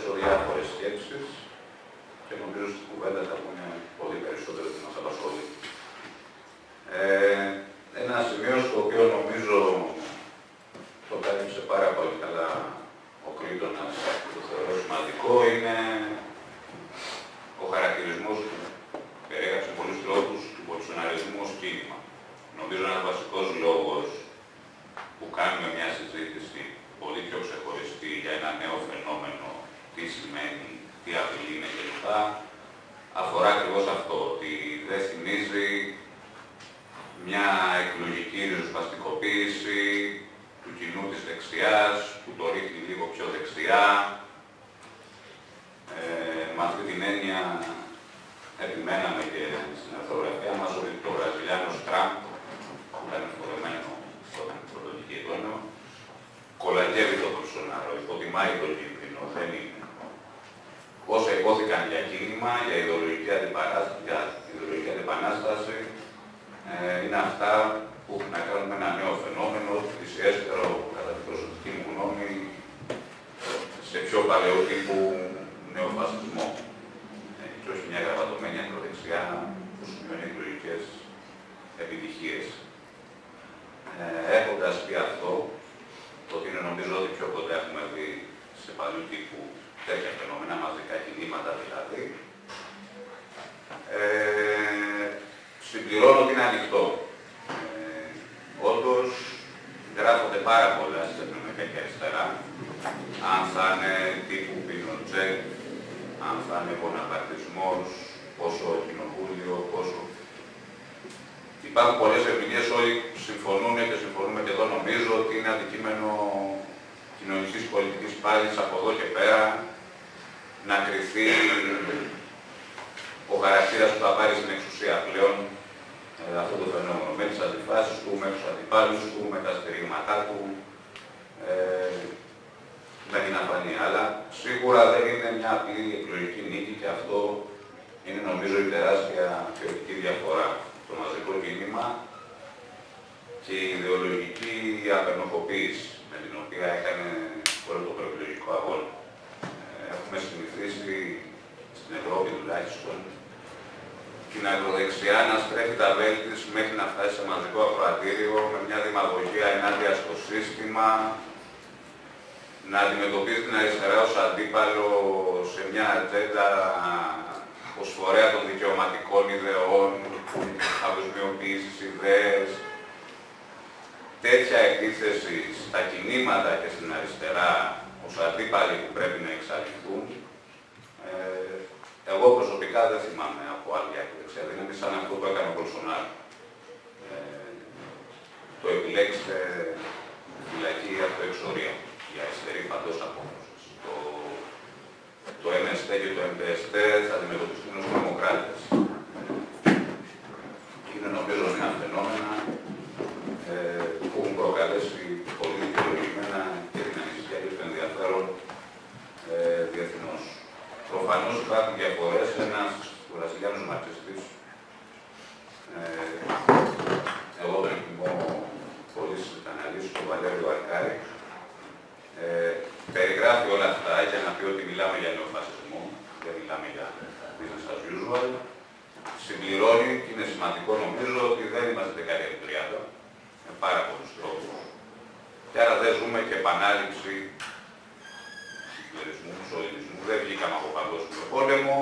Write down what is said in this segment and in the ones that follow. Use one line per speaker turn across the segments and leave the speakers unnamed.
θέσω διάφορες σκέψεις και νομίζω στην κουβέντα θα πούνε πολύ περισσότερο τι μας απασχολεί. Ένα σημείο στο οποίο νομίζω το κάλυψε πάρα πολύ καλά ο Κλήτονας, το θεωρώ σημαντικό, είναι ο χαρακτηρισμός που περιέγραψε πολλούς τρόπους του πολυσοναρισμού ως κίνημα. Νομίζω ένας βασικός λόγος που κάνουμε μια συζήτηση πολύ πιο ξεχωριστή για ένα νέο φαινόμενο, τι σημαίνει, τι απειλή είναι κλπ. Αφορά ακριβώς αυτό, ότι δεν θυμίζει μια εκλογική ριζοσπαστικοποίηση του κοινού της δεξιάς, που το ρίχνει λίγο πιο δεξιά. Με αυτή την έννοια επιμέναμε και στην αρθρογραφία μας ότι το Βραζιλιάνος Τραμπ, που ήταν φορεμένο στον πρωτοτική έντονο, κολακεύει το Μπολσονάρο, υποτιμάει τον κίνδυνο, δεν είναι. Όσα υπόθηκαν για κίνημα, για ιδεολογική αντιπανάσταση, είναι αυτά που έχουν να κάνουν με ένα νέο φαινόμενο, πλησιέστερο, κατά την προσωπική μου γνώμη, σε πιο παλαιό τύπου νεοφασισμό. Και όχι μια γραβατωμένη ακροδεξιά που σημειώνει εκλογικές επιτυχίες. Έχοντας πει αυτό, ότι είναι νομίζω ότι πιο ποτέ έχουμε δει σε παλιού τύπου τέτοια φαινόμενα, μαζικά κινήματα δηλαδή, συμπληρώνω ότι είναι ανοιχτό. Όντως, γράφονται πάρα πολλά στην εθνομικά και αριστερά, αν θα είναι τύπου Πινοτζέτ, αν θα είναι βοναπαρτισμός, πόσο κοινοβούλιο, πόσο... Υπάρχουν πολλές ερμηνείες, όλοι συμφωνούν και συμφωνούμε και εδώ νομίζω ότι είναι αντικείμενο κοινωνικής πολιτικής πάλης από εδώ και πέρα να κριθεί ο χαρακτήρας που θα πάρει στην εξουσία πλέον αυτό το φαινόμενο, με τις αντιφάσεις του, με τους αντιπάλους του, με τα στηρίγματά του, με την αφανία. Αλλά σίγουρα δεν είναι μια απλή εκλογική νίκη και αυτό είναι νομίζω η τεράστια θεωρητική διαφορά. Το μαζικό κίνημα και η ιδεολογική απενοχοποίηση με την οποία έκανε όλο το προεκλογικό αγώνα. Έχουμε συνηθίσει στην Ευρώπη τουλάχιστον την ακροδεξιά να στρέφει τα βέλη της μέχρι να φτάσει σε μαζικό ακροατήριο με μια δημαγωγία ενάντια στο σύστημα, να αντιμετωπίζει την αριστερά ως αντίπαλο σε μια ατζέντα ως φορέα των δικαιωματικών ιδεών, παγκοσμιοποίησης ιδέες. Τέτοια επίθεση στα κινήματα και στην αριστερά ως αντίπαλοι που πρέπει να εξαλειφθούν, εγώ προσωπικά δεν θυμάμαι από άλλη ακροδεξιά δύναμη σαν αυτό που έκανε ο Μπολσονάρο. Το επιλέξτε φυλακή από το εξορία για αριστερή παντός απόφασης. Το MST και το MPST θα αντιμετωπιστούν ως δημοκράτες. Είναι νομίζω νέα φαινόμενα που έχουν προκαλέσει πολύ δικαιολογημένα και την ανησυχία και το ενδιαφέρον διεθνώς. Προφανώς υπάρχουν διαφορές. Ένας Βραζιλιάνος μαρξιστής, εγώ τον εκτιμώ πολύ στις αναλύσεις του Βαλέριο Αρκάρη, περιγράφει όλα αυτά για να πει ότι μιλάμε για νεοφασισμό, δεν μιλάμε για business as usual. Συμπληρώνει, και είναι σημαντικό νομίζω, ότι δεν είμαστε δεκαετία του 30, με πάρα πολλούς τρόπους. Και άρα δεν ζούμε και επανάληψη του χιτλερισμού, του σοვილισμού. Δεν βγήκαμε από παγκόσμιο πόλεμο.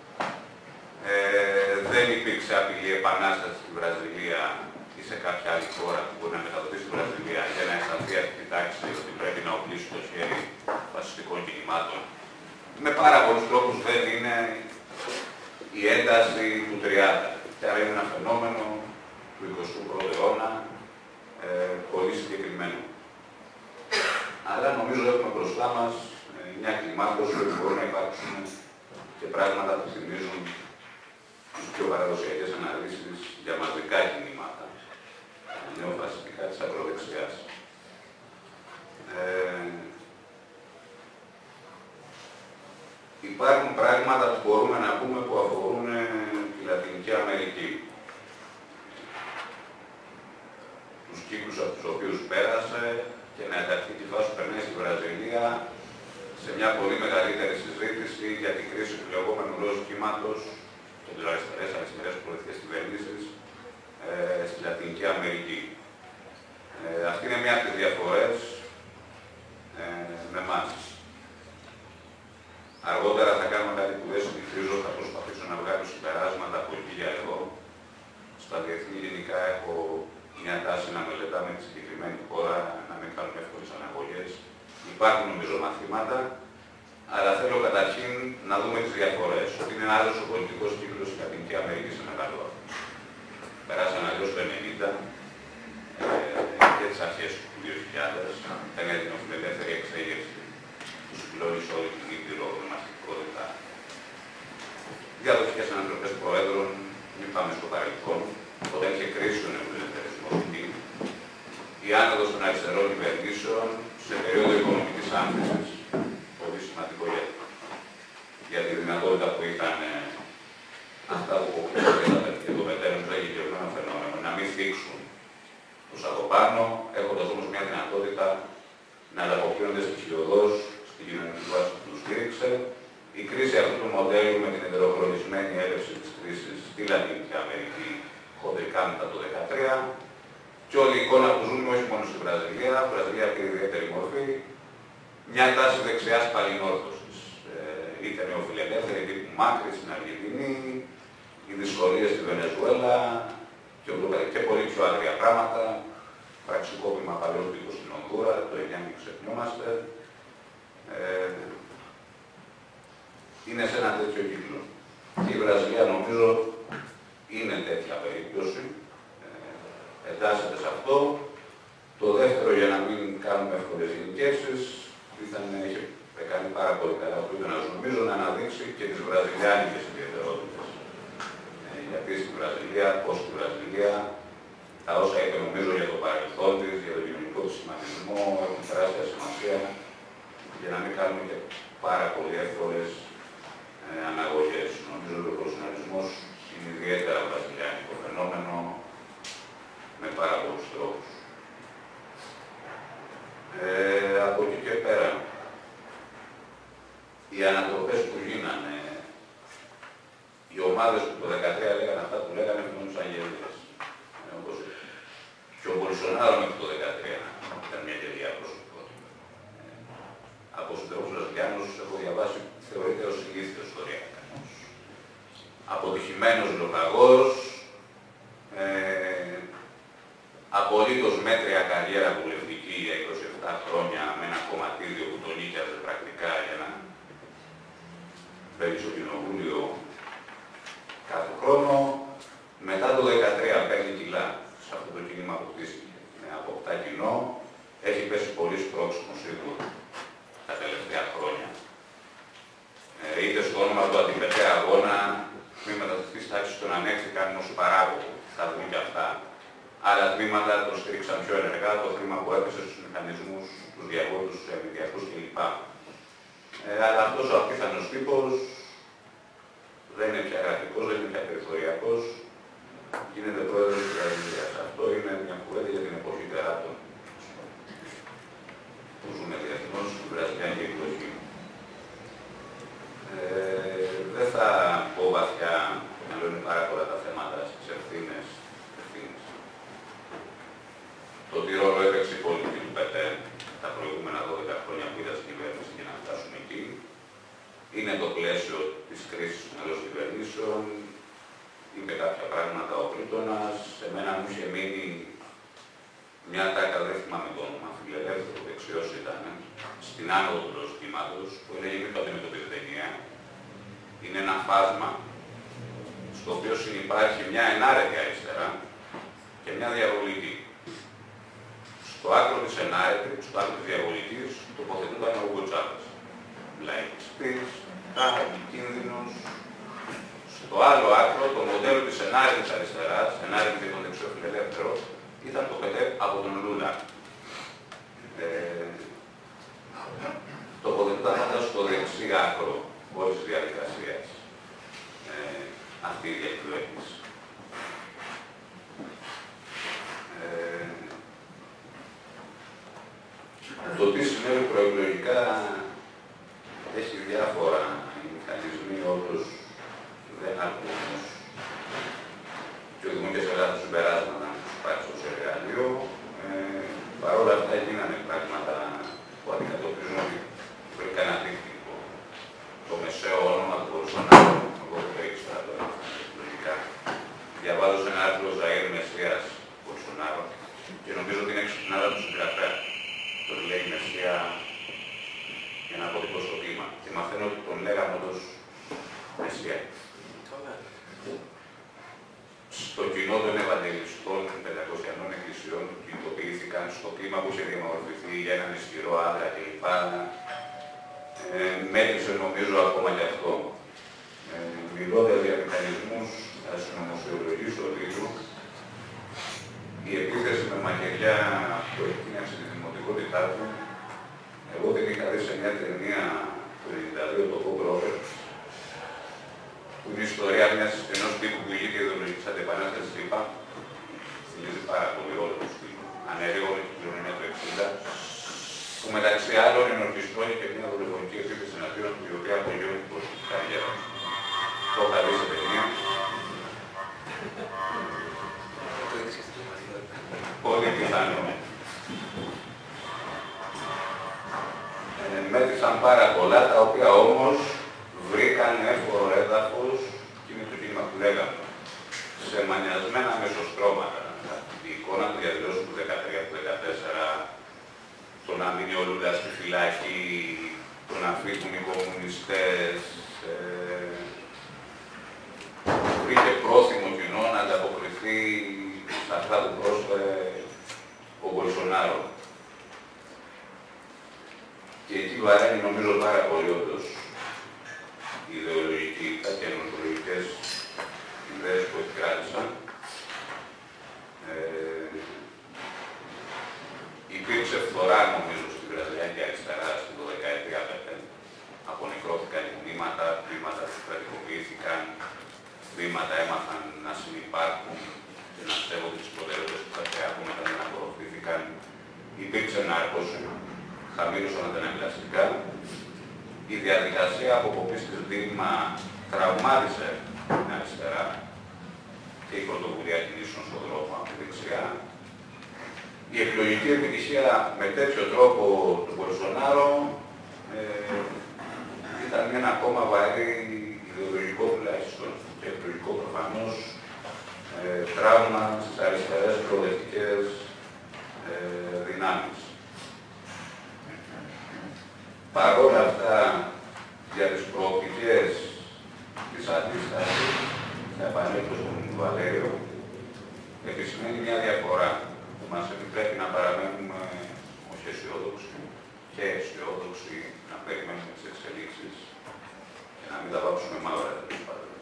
Δεν υπήρξε απειλή επανάσταση στη Βραζιλία ή σε κάποια άλλη χώρα που μπορεί να μεταδοθεί στη Βραζιλία για να αισθανθεί αυτή την τάξη ότι πρέπει να οπλίσει το χέρι φασιστικών κινημάτων. Με πάρα πολλούς τρόπους δεν είναι η ένταση του 30. Και άρα είναι ένα φαινόμενο του 21ου αιώνα πολύ συγκεκριμένο. Αλλά νομίζω έχουμε μπροστά μας μια κλιμάκωση όπου μπορούν να υπάρξουν και πράγματα που θυμίζουν τις πιο παραδοσιακές αναλύσεις για μαζικά κινήματα, νεοφασιστικά της ακροδεξιάς. Υπάρχουν πράγματα που μπορούμε να πούμε που αφορούν τη Λατινική Αμερική. Τους κύκλους από τους οποίους πέρασε και να ενταχθεί τη φάση που περνάει στη Βραζιλία σε μια πολύ μεγαλύτερη συζήτηση για την κρίση του λεγόμενου ροζ κύματος και τις αριστερές πολιτικές κυβερνήσεις στη Λατινική Αμερική. Αυτή είναι μια από τις διαφορές με εμάς. Αργότερα θα κάνουμε κάτι που δεν συνηθίζω, θα προσπαθήσω να βγάλω συμπεράσματα από εκεί για εδώ. Στα διεθνή γενικά έχω μια τάση να μελετάμε τη συγκεκριμένη χώρα, να μην κάνουμε εύκολες αναγωγές. Υπάρχουν νομίζω μαθήματα, αλλά θέλω καταρχήν να δούμε τις διαφορές. Ότι είναι άλλος ο πολιτικός κύκλος στην Λατινική Αμερική σε μεγάλο βαθμό. Περάσαν αλλιώς το 1990 και τις αρχές του 2000, ήταν για την οφειλελεύθερη εξέγερση που συγκλώνησε όλη την ήπειρο ονομαστικότητα. Διαδοχικές ανατροπές προέδρων, μην πάμε στο παρελθόν, όταν είχε κρίσει ο νεοφιλελευθερισμός εκεί, η άνοδος των αριστερών κυβερνήσεων σε περίοδο οικονομικής άνθησης, πολύ σημαντικό για τη δυνατότητα που είχαν αυτά που και το μετέρουν στο εγκεκριμένο φαινόμενο, να μην θίξουν τους από πάνω, έχοντας όμως μια δυνατότητα να ανταποκρίνονται στοιχειωδώς στην κοινωνική βάση που τους στήριξε. Η κρίση αυτού του μοντέλου με την ετεροχρονισμένη έλευση της κρίσης στη Λατινική Αμερική χοντρικά μετά το 2013 και όλη η εικόνα που ζούμε όχι μόνο στη Βραζιλία, η Βραζιλία πήρε ιδιαίτερη μορφή, μια τάση δεξιάς παλινόρθωσης. Είτε νεοφιλελεύθερη τύπου Μάκρη στην Αργεντινή, οι δυσκολίες στη Βενεζουέλα και πολύ πιο άγρια πράγματα, πραξικόπημα παλαιών τύπου στην Ονδούρα, το 9 μην ξεχνιόμαστε. Είναι σε ένα τέτοιο κύκλο. Και η Βραζιλία νομίζω είναι τέτοια περίπτωση. Εντάσσεται σε αυτό. Το δεύτερο, για να μην κάνουμε εύκολες γενικεύσεις, έχει κάνει πάρα πολύ καλά ο Πλούτονας, νομίζω, να αναδείξει και τις βραζιλιάνικες ιδιαιτερότητες. Γιατί στη Βραζιλία, πώς στη Βραζιλία, τα όσα είπε νομίζω για το παρελθόν της, για τον κοινωνικό της σχηματισμό, έχουν τεράστια σημασία για να μην κάνουμε και πάρα πολύ εύκολες αναγωγές. Νομίζω ότι ο προσυναρισμός είναι ιδιαίτερα βραζιλιάνικο φαινόμενο με πάρα πολλούς τρόπους. Από εκεί και πέρα, οι ανατροπές που γίνανε, οι ομάδες που το 2013 λέγανε αυτά που λέγανε φαινόντουσαν γελίες. Και ο Μπολσονάρο μέχρι το 2013 ήταν μια γελία προσωπικότητα. Από συντρόφους Βραζιλιάνους έχω διαβάσει, θεωρείται ως ηλίθιος ιστοριακός. Αποτυχημένος λογαγός, απολύτως μέτρια καριέρα βουλευτική για 27 χρόνια με ένα κομματίδιο που τον νίκιαζε πρακτικά για να μπαίνει στο κοινοβούλιο κάθε χρόνο. Μετά το 2013 παίρνει κιλά σε αυτό το κίνημα που χτίστηκε. Αποκτά κοινό, έχει πέσει πολύ σπρώξιμο σίγουρα τα τελευταία χρόνια. Είτε στο όνομα του αντιπετέα αγώνα, τμήματα της τάξης τον ανέχθηκαν ως παράγωγο, θα δούμε και αυτά. Άλλα τμήματα τον στήριξαν πιο ενεργά, το χρήμα που έπεσε στους μηχανισμούς, τους διαγόντους, τους εμβιδιακούς κλπ. Αλλά αυτός ο απίθανος τύπος δεν είναι πια γραφικός, δεν είναι πια περιθωριακός, γίνεται πρόεδρος της Βραζιλίας. Αυτό είναι μια κουβέντα για την εποχή τεράτων που ζούμε διεθνώς στην βραζιλιάνικη εκδοχή. Δεν θα πω βαθιά, να λέω είναι πάρα πολλά τα θέματα στις ευθύνες. Το τι ρόλο έπαιξε η πολιτική του ΠΕΤΕ τα προηγούμενα 12 χρόνια που ήταν στην κυβέρνηση για να φτάσουμε εκεί. Είναι το πλαίσιο της κρίσης των άλλων κυβερνήσεων. Είπε κάποια πράγματα ο Πλούτονας. Εμένα μου είχε μείνει μια τάκα, δεν θυμάμαι το όνομα, φιλελεύθερο, δεξιός ήταν, στην άνοδο του ροζκήματος, που έλεγε μην το αντιμετωπίζετε ενιαία. Είναι ένα φάσμα στο οποίο συνυπάρχει μια ενάρετη αριστερά και μια διαβολική. Στο άκρο της ενάρετης, στο άκρο της διαβολικής, τοποθετούνταν ο Ούγκο Τσάβες. Λαϊκιστής, κίνδυνος. Στο άλλο άκρο, το μοντέλο της ενάρετης αριστεράς, ενάρετης για τον δεξιό φιλελεύθερο, ήταν το ΠΕΤΕ από τον Λούλα. Τοποθετούνταν πάντα στο δεξί άκρο όλης της διαδικασίας αυτή η διακυβέρνηση. Το τι συνέβη προεκλογικά για να αποτυπώ στο κλίμα. Και μαθαίνω ότι τον λέγαμε όντως Μεσσία. Στο κοινό των Ευαγγελιστών των 500 εκκλησιών που κινητοποιήθηκαν στο κλίμα που είχε διαμορφωθεί για έναν ισχυρό άντρα κλπ. Μέτρησε νομίζω ακόμα και αυτό. Μιλώντας για μηχανισμούς, θα συνωμοσιολογήσω λίγο, η επίθεση με μαχαιριά που εκκίνησε τη δημοτικότητά του, εγώ την είχα δει σε μια ταινία του 1992, το Bob Roberts, που είναι η ιστορία ενός τύπου που είχε και ιδεολογικής αντεπανάστασης, είπα, θυμίζει πάρα πολύ όλο το στήλο, ανέργο και κοινωνία του 60, που μεταξύ άλλων ενορχιστρώνει και μια δολοφονική επίθεση εναντίον του, η οποία απογειώνει την πολιτική καριέρα. Το είχα δει σε ταινία. Πολύ πιθανό. Μέτρησαν πάρα πολλά, τα οποία όμως βρήκαν εύκολο έδαφος, και είναι το κίνημα που λέγαμε, σε μανιασμένα μεσοστρώματα. Η εικόνα του διαδηλώσεων του 2013-2014, το να μείνει ο Λούλας στη φυλάκη, το να φύγουν οι κομμουνιστές, βρήκε πρόθυμο κοινό να ανταποκριθεί σε αυτά που πρόσφερε ο Μπολσονάρο. Και εκεί βαραίνει νομίζω πάρα πολύ όντως οι ιδεολογικοί και ενωτολογικές ιδέες που επικράτησαν. Υπήρξε φθορά νομίζω στην βραζιλιάνικη αριστερά στην 12η άπεπτε. Απονεκρώθηκαν τμήματα, τμήματα στρατικοποιήθηκαν, τμήματα έμαθαν να συνυπάρχουν και να σέβονται τις προτεραιότητες του Πατριάρχου, μετά δεν απορροφήθηκαν. Υπήρξε νάρκωση, χαμήλωσαν αντανακλαστικά. Η διαδικασία αποκοπής της Δήμα τραυμάρισε την αριστερά και η πρωτοβουλία κινήσεων στον δρόμο από τη δεξιά. Η εκλογική επιτυχία με τέτοιο τρόπο του Μπολσονάρο ήταν ένα ακόμα βαρύ ιδεολογικό τουλάχιστον και εκλογικό προφανώς τραύμα στις αριστερές προοδευτικές δυνάμεις. Παρ' όλα αυτά, για τις προοπτικές της αντίστασης, θα επανέλθω στον Βαλέριο, επισημαίνει μια διαφορά που μας επιτρέπει να παραμένουμε όχι αισιόδοξοι και αισιόδοξοι, να περιμένουμε τις εξελίξεις και να μην τα βάψουμε μαύρα τέλος πάντων.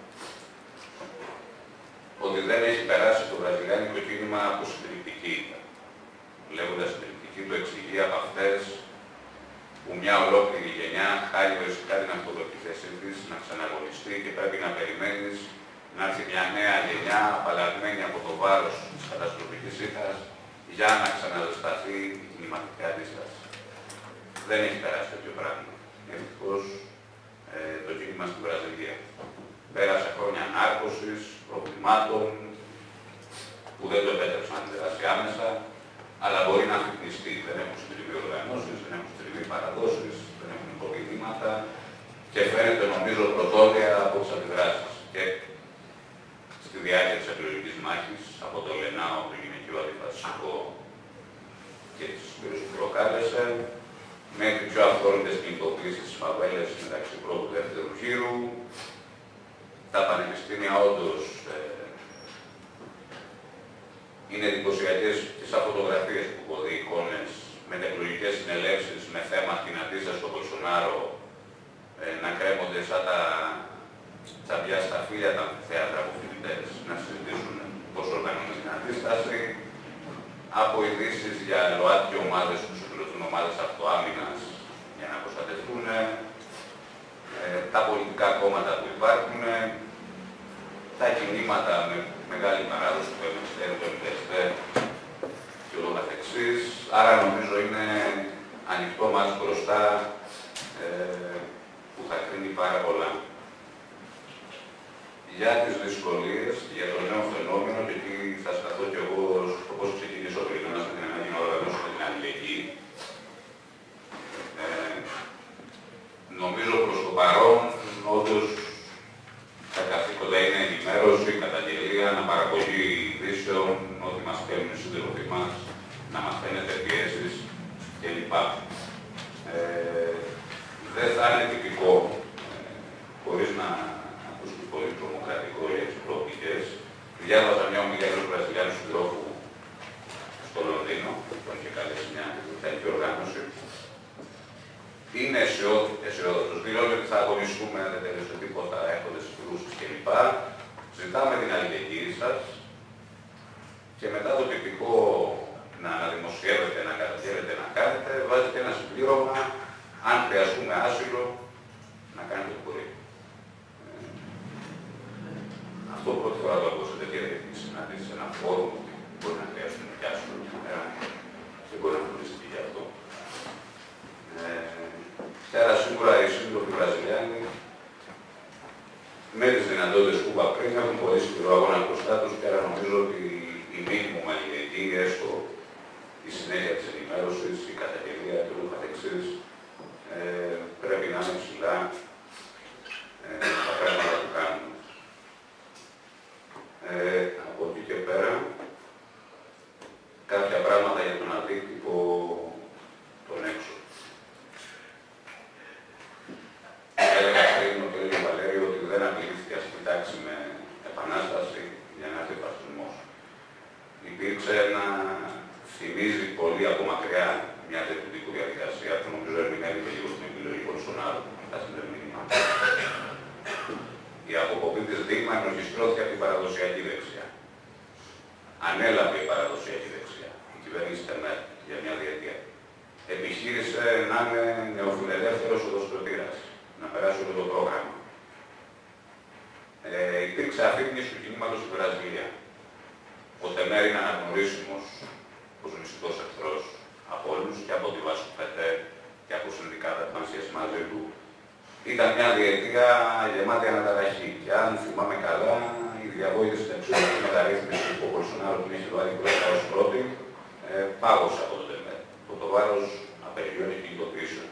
Ότι δεν έχει περάσει το βραζιλιάνικο κίνημα από συντριπτική. Λέγοντας συντριπτική, το εξηγεί από αυτές που μια ολόκληρη γενιά χάρη οριστικά την αυτοδοτική θέση της να ξαναγωνιστεί και πρέπει να περιμένεις να έρθει μια νέα γενιά απαλλαγμένη από το βάρος της καταστροφικής ήττας για να ξαναζεσταθεί η κινηματική αντίσταση. Δεν έχει περάσει τέτοιο πράγμα. Ευτυχώς το κίνημα στην Βραζιλία. Πέρασε χρόνια νάρκωσης, προβλημάτων που δεν το επέτρεψαν να αντιδράσει άμεσα, αλλά μπορεί να αφυπνιστεί. Δεν έχουν στριβεί οργανώσεις, δεν έχουν στριβεί παραδόσεις, δεν έχουν υποκινήματα και φαίνεται νομίζω πρωτότια από τις αντιδράσεις. Και στη διάρκεια της εκλογικής μάχης, από το Λενάο, το γυναικείο αντιφασιστικό και τις πύρους που προκάλεσε, μέχρι πιο αυθόρμητες κινητοποιήσεις στις φαβέλες μεταξύ πρώτου και δεύτερου γύρου. Τα πανεπιστήμια όντως είναι εντυπωσιακές και σαν φωτογραφίες που έχω δει, εικόνες μετεκλογικές συνελεύσεις με θέμα την αντίσταση στο Μπολσονάρο να κρέμονται σαν τα τσαμπιά στα φύλλα τα θέατρα από φοιτητές να συζητήσουν πώς οργανώνουν την αντίσταση, από ειδήσεις για ΛΟΑΤΚΙ ομάδες που συγκροτούν ομάδες αυτοάμυνας για να προστατευτούν, τα πολιτικά κόμματα που υπάρχουν, τα κινήματα με μεγάλη παράδοση του Εμιστέρου, του Εμιστέρ και ούτω καθεξής. Άρα νομίζω είναι ανοιχτό μας μπροστά που θα κρίνει πάρα πολλά. Για τις δυσκολίες, για το νέο φαινόμενο, και εκεί θα σταθώ κι εγώ στο πώς ξεκινήσω πριν να την ανάγκη να οργανώσουμε την αλληλεγγύη. Νομίζω προς το παρόν, όντως, τα καθήκοντα είναι ενημέρωση, καταγγελία, αναπαραγωγή ειδήσεων, ότι μας στέλνουν οι σύντροφοι μας, να μας φαίνεται πιέσεις κλπ. δεν θα είναι τυπικό, χωρίς να ακούσουν πολύ τρομοκρατικό για τις προοπτικές. Διάβαζα μια ομιλία ενός Βραζιλιάνου συντρόφου στο Λονδίνο, τον είχε καλέσει μια τελική οργάνωση. Είναι αισιόδοξος, δηλώνει ότι θα αγωνιστούμε, δεν τελείωσε τίποτα, έχοντας συγκρούσεις κλπ. Ζητάμε την αλληλεγγύη σας και μετά το τυπικό να αναδημοσιεύετε, να καταγγέλλετε, να κάνετε, βάζετε ένα συμπλήρωμα, αν χρειαστούμε άσυλο, να κάνετε το μπορεί. Αυτό πρώτη φορά το ακούω σε τέτοια διεθνή συνάντηση, σε ένα φόρουμ, ότι μπορεί να χρειαστούμε κι άσυλο. Δεν μπορεί να φροντιστεί γι' αυτό. Και άρα σίγουρα οι σύντροφοι Βραζιλιάνοι με τις δυνατότητες που είπα πριν έχουν πολύ σκληρό αγώνα μπροστά τους και άρα νομίζω ότι η μήνυμο αλληλεγγύη, έστω η συνέχεια της ενημέρωσης, η καταγγελία και ούτω καθεξής, πρέπει να είναι ψηλά τα πράγματα που κάνουν. Από εκεί και πέρα, κάποια πράγματα για τον αντίκτυπο των έξω. Έλεγα πριν ο κ. Βαλέριο ότι δεν απειλήθηκε αυτή η τάξη με επανάσταση για να έρθει ο φασισμός. Υπήρξε ένα, θυμίζει πολύ από μακριά μια διευθυντική διαδικασία που νομίζω ερμηνεύει και λίγο στην επιλογή Μπολσονάρου, τα συνδεμήνυμα. Η αποκοπή της Δίγμα ενορχιστρώθηκε από την παραδοσιακή δεξιά. Ανέλαβε η παραδοσιακή δεξιά, η κυβέρνηση ΤΕΜΕΡ, για μια διετία. Επιχείρησε να είναι νεοφιλελεύθερος οδοστρωτήρας, να περάσει όλο το πρόγραμμα. Υπήρξε αφήγηση του κινήματος στη Βραζιλία. Ο ΤΕΜΕΡ είναι αναγνωρίσιμος ως μυστικός εχθρός από όλους και από τη Βάσκο Πετέ και από συνδικάτα που είχαν σχέση μαζί του. Ήταν μια διετία γεμάτη αναταραχή. Και αν θυμάμαι καλά, η διαβόητη στην εξωτερική μεταρρύθμιση που ο Μπολσονάρο την έχει βάλει πρώτα ως πρώτη, πάγωσε από το ΤΕΜΕΡ. Το βάρος απεργιών και κινητοποιήσεων.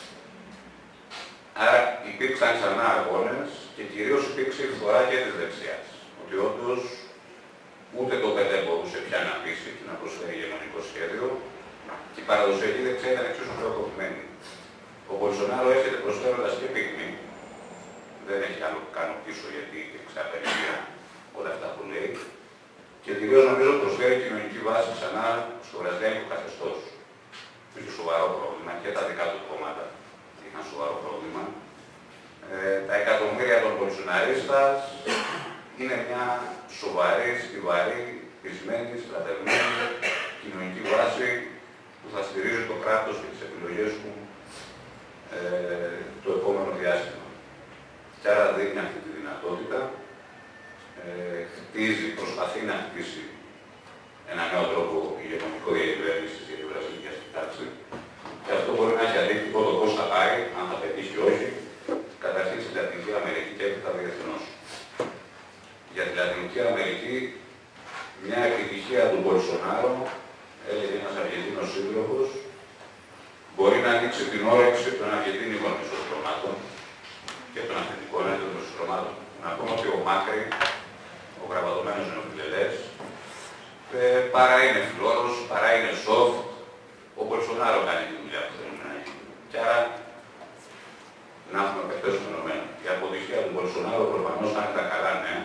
Άρα υπήρξαν ξανά αγώνες και κυρίως υπήρξε η φθορά και της δεξιάς. Ότι όντως ούτε το ΠΕΤΕ μπορούσε πια να πείσει και να προσφέρει ηγεμονικό σχέδιο και η παραδοσιακή δεξιά ήταν εξίσου χρεοκοπημένη. Ο Μπολσονάρο έρχεται προσφέροντας και πυγμή, δεν έχει άλλο που κάνω πίσω γιατί υπήρξε απεργία, όλα αυτά που λέει, και κυρίως νομίζω προσφέρει κοινωνική βάση ξανά στο βραζιλιάνικο καθεστώς. Είχε σοβαρό πρόβλημα και τα δικά του κόμματα είχαν σοβαρό πρόβλημα. Τα εκατομμύρια των Μπολσοναρίστας είναι μια σοβαρή, στιβαρή, πεισμένη, στρατευμένη κοινωνική βάση που θα στηρίζει το κράτος και τις επιλογές του το επόμενο διάστημα. Και άρα δίνει αυτή τη δυνατότητα, χτίζει, προσπαθεί να χτίσει ένα νέο τρόπο ηγεμονικό διακυβέρνησης για τη βραζιλιανική τάξη. Και αυτό μπορεί να έχει αντίκτυπο το πώς θα πάει, αν θα πετύχει ή όχι, καταρχήν στη Λατινική Αμερική και έπειτα διεθνώς. Για τη Λατινική Αμερική, μια επιτυχία του Μπολσονάρο, έλεγε ένας Αργεντίνος σύντροφος, μπορεί να ανοίξει την όρεξη των αργεντίνικων μεσοστρωμάτων και των αυθεντικών έντονων μεσοστρωμάτων. Να πούμε ότι ο Μάκρη, ο γραβατωμένος νεοφιλελές, παρά είναι φιλόρος, παρά είναι soft, ο Μπολσονάρο κάνει τη δουλειά που θέλουμε να γίνει. Και άρα, να έχουμε παιχτές φαινομένων. Η αποτυχία του Μπολσονάρο προφανώς θα είναι τα καλά νέα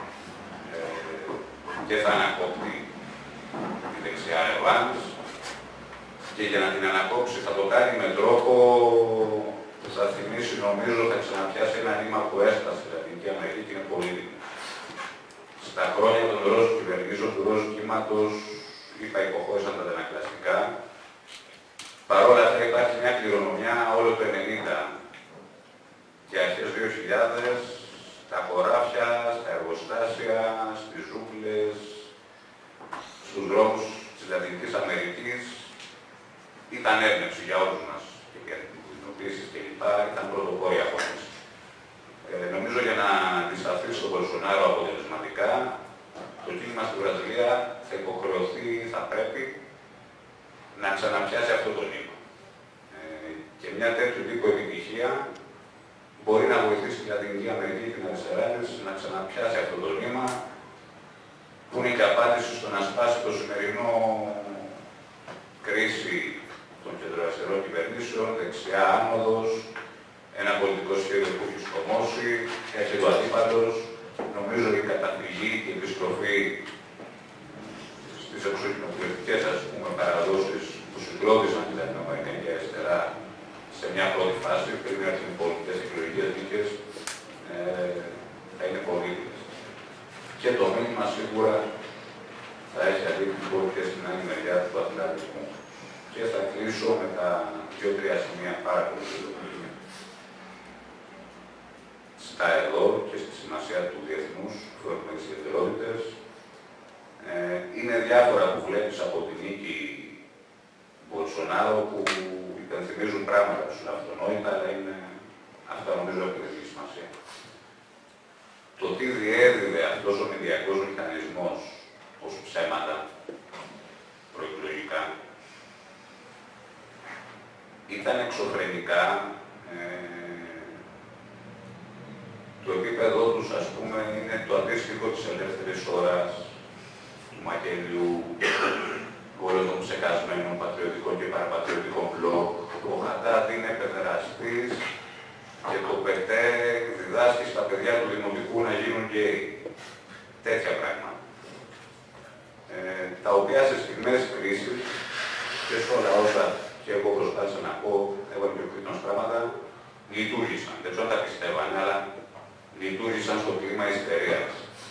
και θα ανακόπτει τη δεξιά ρεβάνς και για να την ανακόψει θα το κάνει με τρόπο που θα θυμίσει, νομίζω, θα ξαναπιάσει ένα νήμα που έστασε στη Λατινική Αμερική και είναι πολύτιμο. Στα χρόνια των Ρώσων κυβερνήσεων του Ρώσου κύματος, είπα, υποχώρησαν τα αντανακλαστικά. Παρ' όλα αυτά υπάρχει μια κληρονομιά όλο το 90 και αρχές 2000, στα χωράφια, στα εργοστάσια, στις ζούγκλες, στους δρόμους της Λατινικής Αμερικής. Ήταν έμπνευση για όλους μας και για την κοινοποίησεις κλπ. Ήταν πρωτοπόροι αγώνες. Νομίζω για να αντισταθεί στον Μπολσονάρο αποτελεσματικά, το κίνημα στη Βραζιλία θα υποχρεωθεί, θα πρέπει να ξαναπιάσει αυτό το νήμα. Και μια τέτοιου τύπου επιτυχία μπορεί να βοηθήσει τη Λατινική Αμερική και την αριστερά να ξαναπιάσει αυτό το νήμα, που είναι και απάντηση στο να σπάσει το σημερινό κρίση των κεντροαριστερών κυβερνήσεων, δεξιά άνοδος, πολιτικό σχέδιο που έχει σκομώσει, έρχεται ο αντίπαλος. Νομίζω η καταφυγή και η επιστροφή στις εξωκοινοβουλευτικές, ας πούμε, παραδόσεις που συγκρότησαν την Λατινοαμερικανική αριστερά σε μια πρώτη φάση, πριν έρθουν οι πολιτικές εκλογικές δίκες, θα είναι πολύτιμες. Και το μήνυμα σίγουρα θα έχει αντίκτυπο και στην άλλη μεριά του Ατλαντικού. Και θα κλείσω με τα 2-3 σημεία πάρα πολύ σημαντικά. Στα εδώ και στη σημασία του διεθνούς, που έχουμε τις ιδιαιτερότητες, είναι διάφορα που βλέπεις από τη νίκη Μπολσονάρο που υπενθυμίζουν πράγματα στους αυτονόητα, αλλά είναι αυτά νομίζω έχουν τη σημασία. Το τι διέδιδε αυτός ο μηδιακός μηχανισμός ως ψέματα προεκλογικά ήταν εξωφρενικά. Το επίπεδο τους, ας πούμε, είναι το αντίστοιχο της ελεύθερης ώρας, του Μακελιού, όλων των ψεκασμένων πατριωτικών και παραπατριωτικών μπλοκ. Ο Χαντάτ είναι παιδεραστής και το ΠΕΤΕ διδάσκει στα παιδιά του δημοτικού να γίνουν γκέι. Τέτοια πράγματα. Τα οποία σε στιγμές κρίσης και σε όλα όσα και εγώ προσπάθησα να πω, έβαλε και ο Κρήτονος πράγματα, λειτουργήσαν. Δεν ξέρω αν τα πιστεύανε, αλλά λειτουργήσαν στο κλίμα ιστερίας.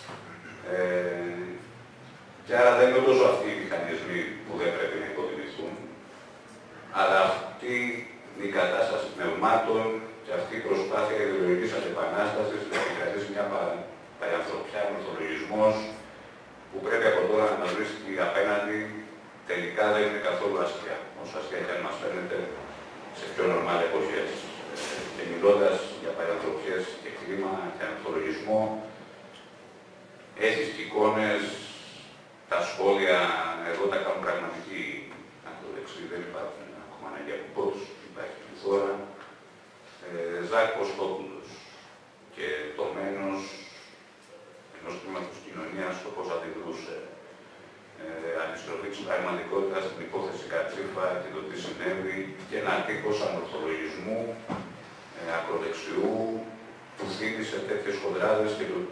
Και άρα δεν είναι τόσο αυτοί οι μηχανισμοί που δεν πρέπει να υποτιμηθούν, αλλά αυτή η κατάσταση πνευμάτων και αυτή η προσπάθεια ιδεολογικής αντεπανάστασης να επικρατήσει μια παλιανθρωπιά, μορθολογισμός, που πρέπει από τώρα να μας βρίσκει απέναντι, τελικά δεν είναι καθόλου αστεία. Όσο αστεία και αν μας φαίνεται σε πιο νορμάλ εποχές. Και μιλώντας για παλιανθρωπιές και κλίμα και ανθρωπολογισμό, έχεις και εικόνες, τα σχόλια εδώ τα κάνουν πραγματικοί ακροδεξιοί, δεν υπάρχουν ακόμα ανάγκη από πότους, υπάρχει πληθώρα. Ζακ Κωστόπουλος και το μένος ενός τμήματος κοινωνίας, το πώς αντιδρούσε, αντιστροφή της πραγματικότητας στην υπόθεση Κατσίφα και το τι συνέβη, και ένα τείχος ανορθολογισμού, ακροδεξιού, που θύμισε τέτοιες χοντράδες και το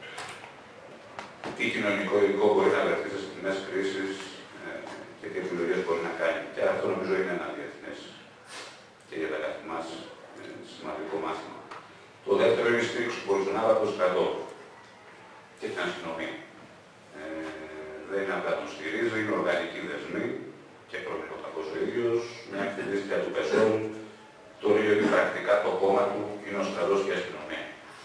τι κοινωνικό υλικό μπορεί να βρεθεί σε στιγμές κρίσης και τι επιλογές μπορεί να κάνει. Και αυτό νομίζω είναι ένα διεθνές και για τα καθημάς σημαντικό μάθημα. Το δεύτερο είναι η στήριξη του Μπολσονάρο από το στρατό και την αστυνομία. Δεν είναι απλά τον στηρίζει, είναι οργανικοί δεσμοί και πρώην Πρωθυπουργός ο ίδιος, μια ακτιβίστρια του ΠΕΣΟΛ, το ίδιο ότι πρακτικά το κόμμα του είναι ο στρατός και η αστυνομία.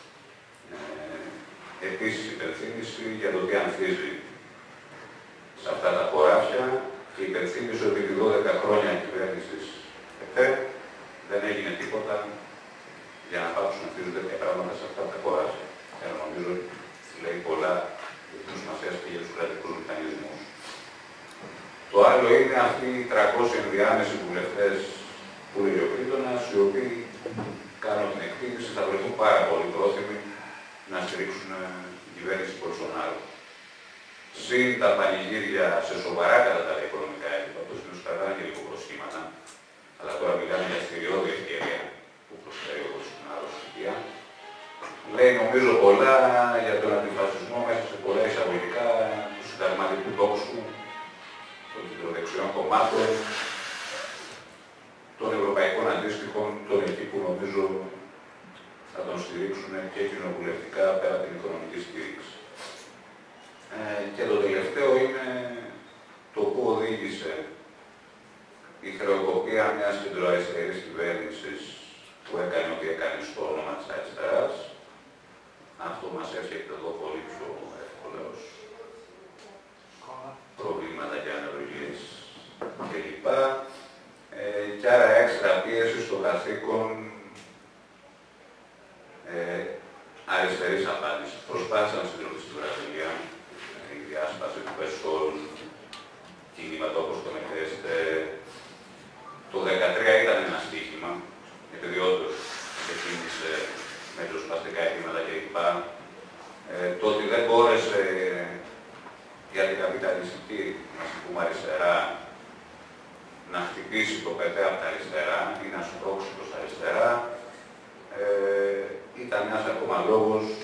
Επίσης υπενθύμηση για το τι ανθίζει σε αυτά τα χωράφια και υπενθύμηση ότι επί 12 χρόνια κυβέρνησης ΕΤΕ δεν έγινε τίποτα για να πάψουν να ανθίζουν τέτοια πράγματα σε αυτά τα χωράφια. Νομίζω λέει πολλά για την σημασία και για τους κρατικούς μηχανισμούς. Το άλλο είναι αυτοί οι 300 ενδιάμεσοι βουλευτές που είναι ο Κρήτονας, οι οποίοι κάνουν την εκτίμηση, θα βρεθούν πάρα πολύ πρόθυμοι να στηρίξουν την κυβέρνηση Μπολσονάρο. Συν τα πανηγύρια σε σοβαρά κατά τα οικονομικά έντυπα, που στην ουσία και λίγο προσχήματα, αλλά τώρα μιλάμε για στηριώδη ευκαιρία που προσφέρει ο Μπολσονάρο στην Τουρκία. Λέει νομίζω πολλά για τον αντιφασισμό μέσα σε πολλά εισαγωγικά του συνταγματικού τόξου, των κεντροδεξιών κομμάτων, των ευρωπαϊκών αντίστοιχων, των εκεί που νομίζω θα τον στηρίξουν και κοινοβουλευτικά πέρα από την οικονομική στήριξη. Και το τελευταίο είναι το που οδήγησε η χρεοκοπία μιας κεντροαριστερής κυβέρνησης που έκανε ό,τι έκανε στο όνομα της αριστεράς. Αυτό μας έρχεται εδώ πολύ πιο εύκολος. Προβλήματα και αναλογίες κλπ. Και άρα έξτρα πίεση στο καθήκον αριστερής απάντησης. Προσπάθησαν να συντροφή στη Βραζιλία, η διάσπαση του ΠΕΣΟΛ, κινήματα όπως το ΜΕΤΕΣΤΕ. Το 2013 ήταν ένα στοίχημα, επειδή όντως ξεκίνησε με ριζοσπαστικά αιτήματα κλπ. Το ότι δεν μπόρεσε για την καπιταλιστική, να πούμε αριστερά, να χτυπήσει το ΠΕΤΕ από τα αριστερά ή να σπρώξει προς τα αριστερά, λόγος